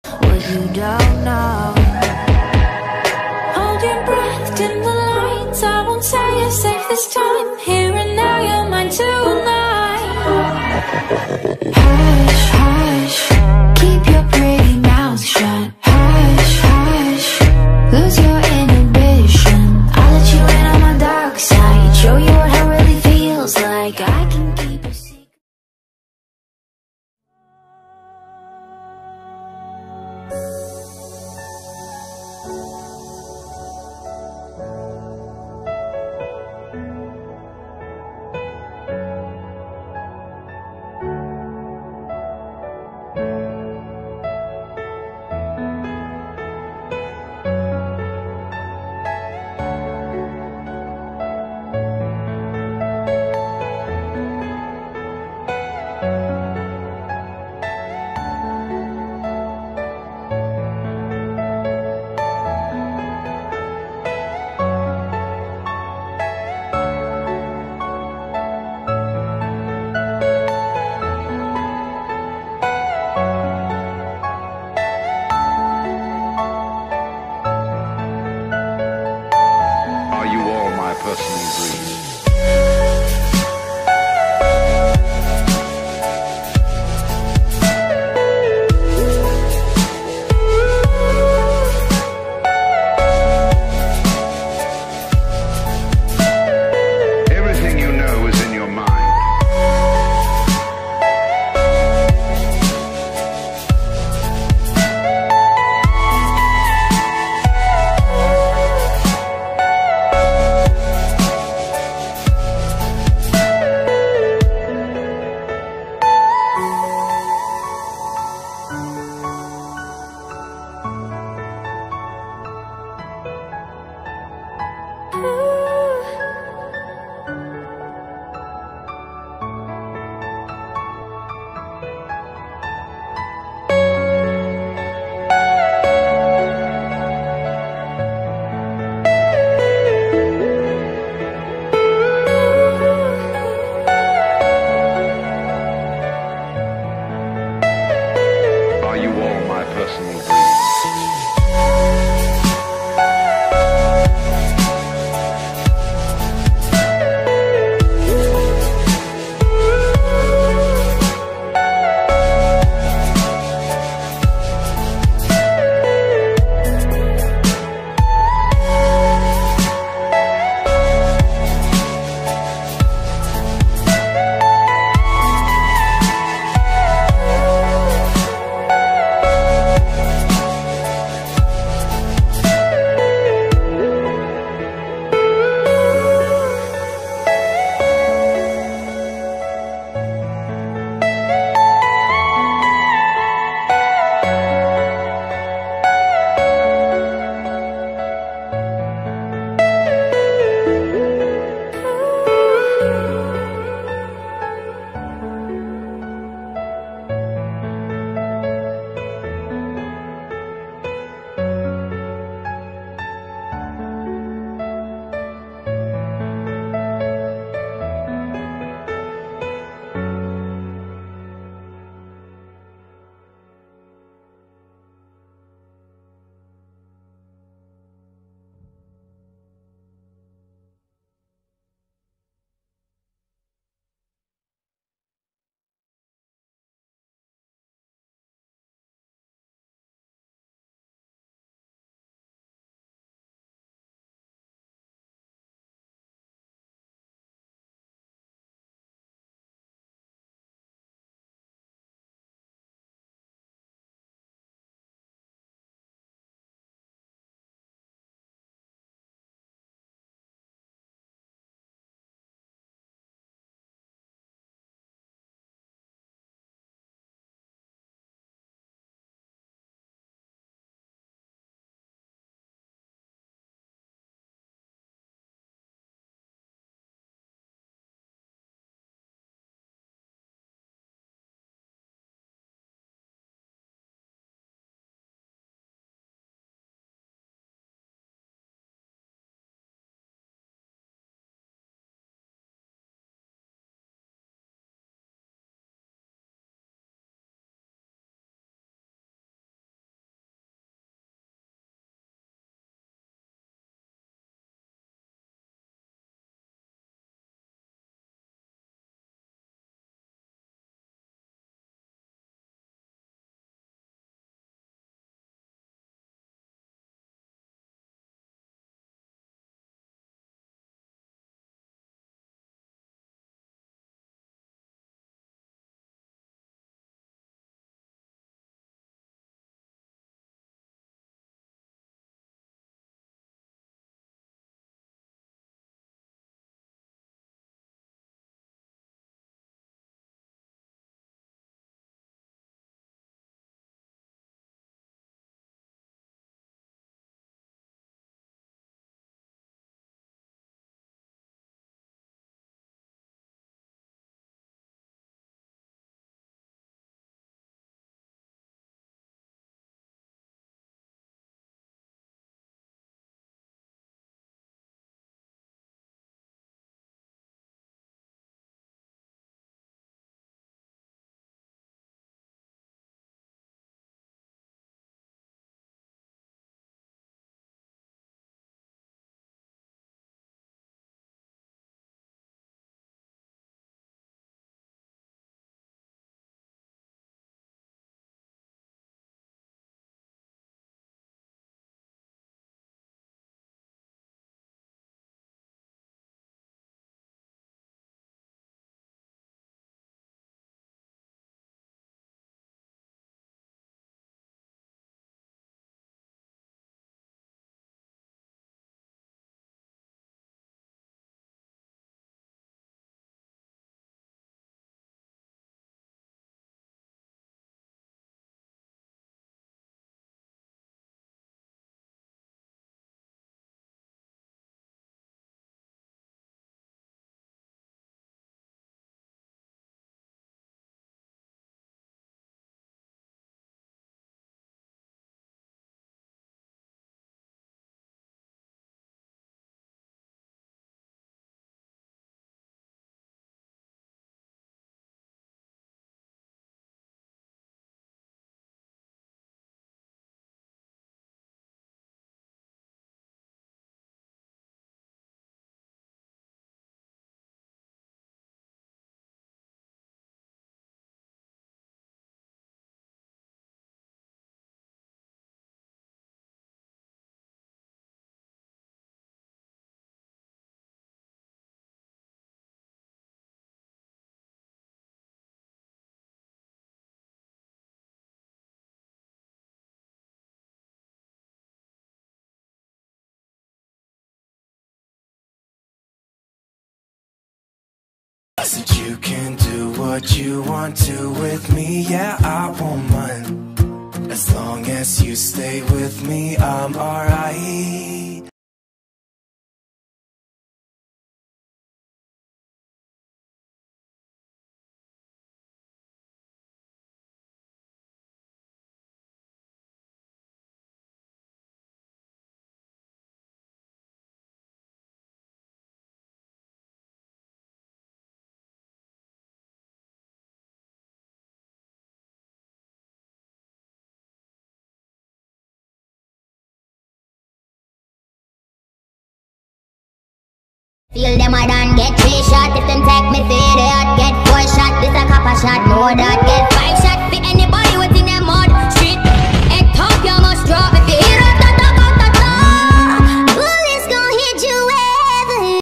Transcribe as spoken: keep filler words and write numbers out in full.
what you don't know. Hold your breath, dim the lights. I won't say you're safe this time. Here and now, you're mine tonight. Hush, hush, keep your pretty mouth shut. Hush, hush, lose your inhibition. I'll let you in on my dark side, show you what hell really feels like. I can keep a secret. Personal dreams. Everything you know is in your mind. Are you all my personal dreams? what you want to with me, yeah, I won't mind. As long as you stay with me, I'm alright. Feel them I done get three shot. If them take me serious, get four shot. This a copper shot, know that. Get five shot for anybody.